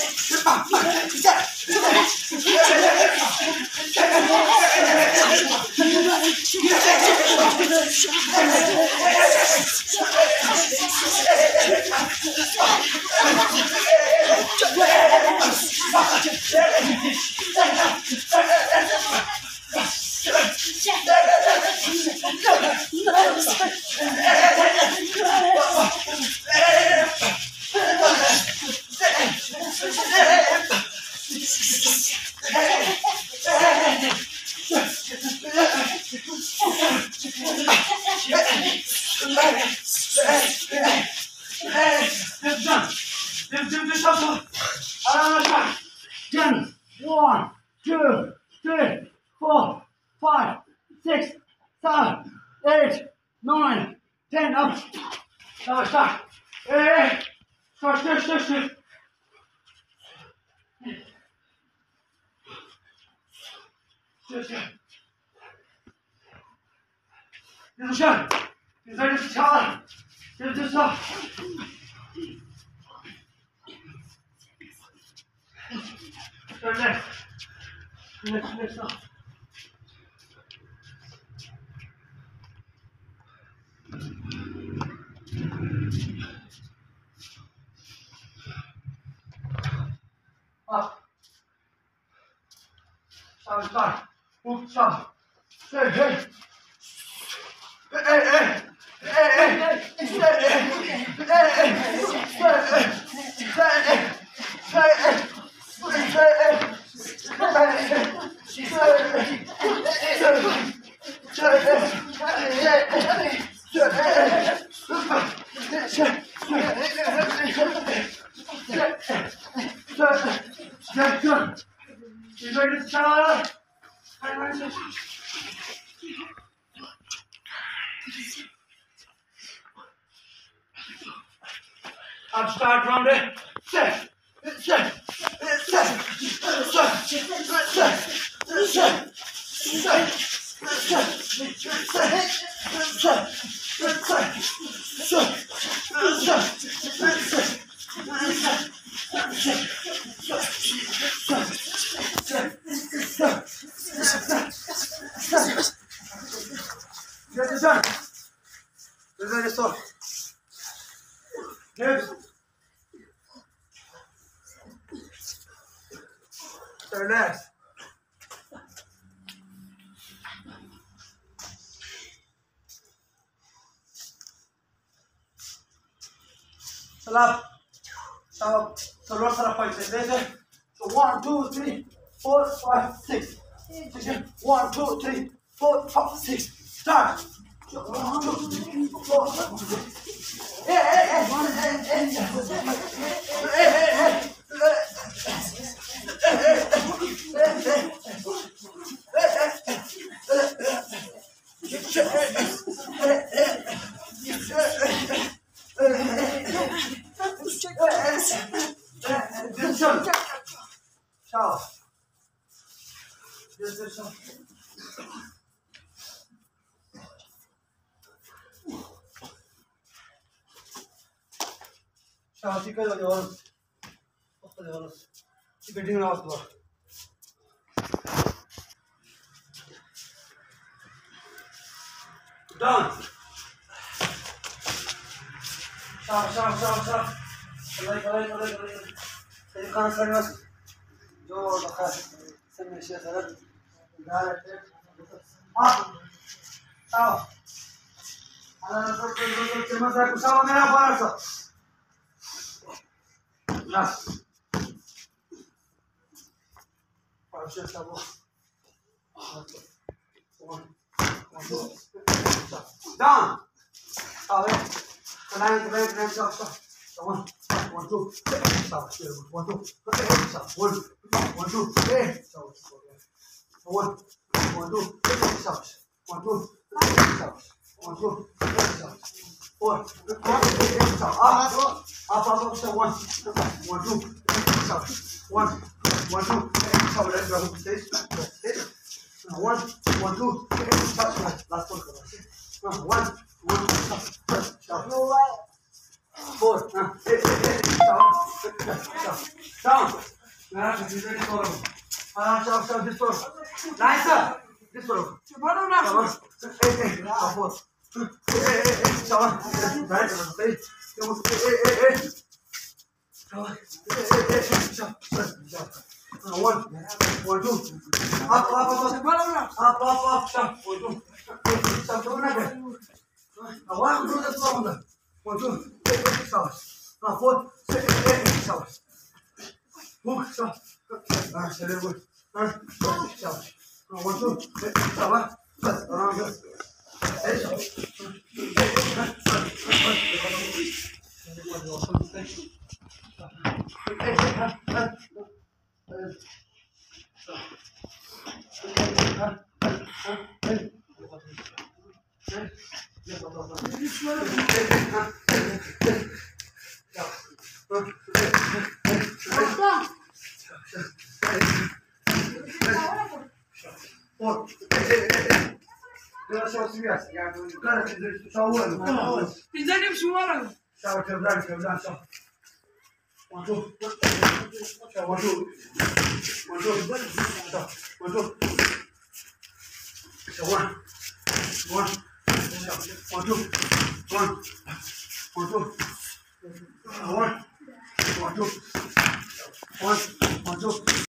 Ten, 1, 2, 3, 4, 5, 6, 7, 8, 9, 10. Up. Start. Hey. Start. Düşün. Güzel çağır. Güzel çağır. Şöyle. Şöyle sağ. Up. Start. Move, start. Hey. Up, start round it. Set. Relax. Salap. So rock sarap fight. So 1, 2, 3, 4, 5, 6. 1, 2, 3, 4, 5, 6. Start. 1, 2, 3, 4, 5, 6. Hey. Ciao. Ciao, si credo di ora. Si vede una volta. Done. Ciao. Kalay. Seni kansermez. Jo bakar. Sen bir şey sarar. Gayet. Ciao. Ana dur. Çemasa kusama ne yaparsa. Nas. Parça çabuk. Done. Abi. Kalay. Stop. 1, 2, stop. 1, 2, stop. 1, 2, stop. 1, 2, stop. 1, 2, stop. 1, 2, stop. 4, stop. Up. Stop. 1, 2, stop. 1, 2, stop. Let's go. Stay. 1, 2, stop. Last one. 1, 2, stop. 4. Down. Down. This one. Nice. This one. 4. 1, 2, up, stop, 1, 2, stop, don't let it. Now 1, 2, that's 1, 2, stop, 4, 6, 8, stop, move, stop, steady, good, stop, 1, 2, stop, around here, One, two.